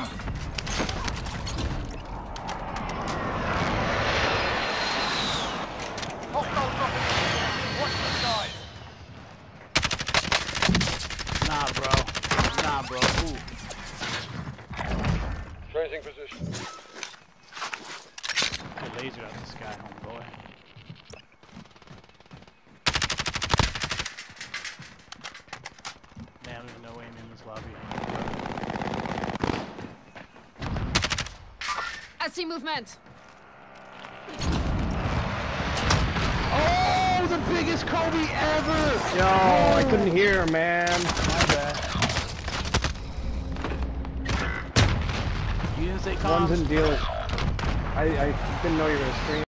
Nah, bro. Nah, bro. Ooh. Changing position. Get laser out the sky, homeboy. Man, there's no aim in this lobby. I see movement. Oh, the biggest Kobe ever! Yo, I couldn't hear, man. My bad. You didn't say comms? Ones and deals. I didn't know you were gonna stream.